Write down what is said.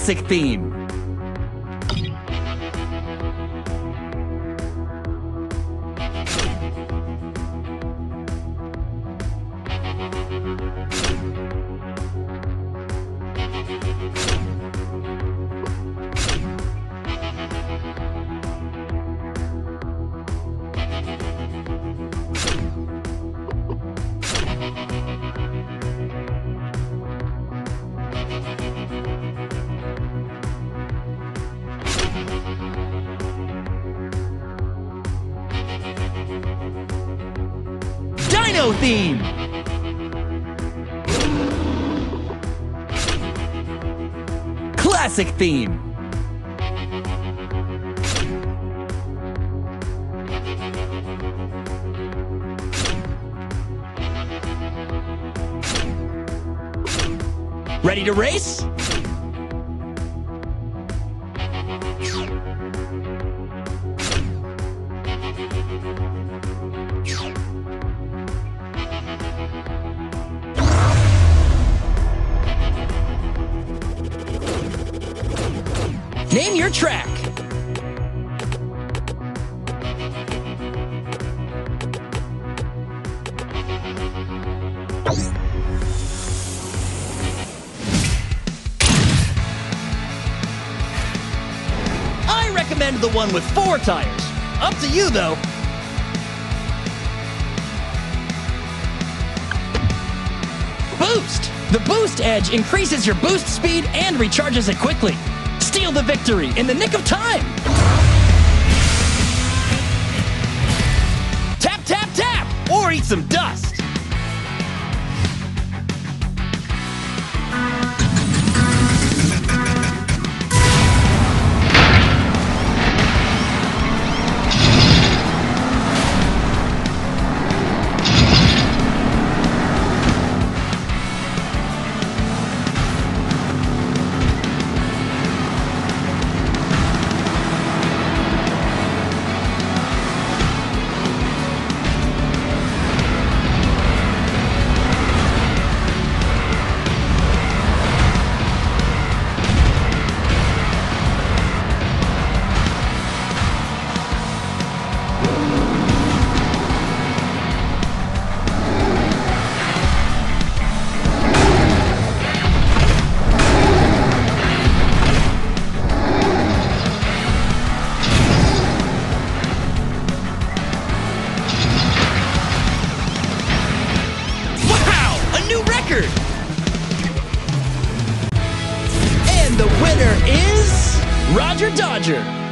Classic theme. Dino theme. Classic theme. Ready to race? Name your track. I recommend the one with 4 tires. Up to you, though. Boost! The Boost Edge increases your boost speed and recharges it quickly. Steal the victory in the nick of time! Tap, tap, tap! Or eat some dust! And the winner is Roger Dodger.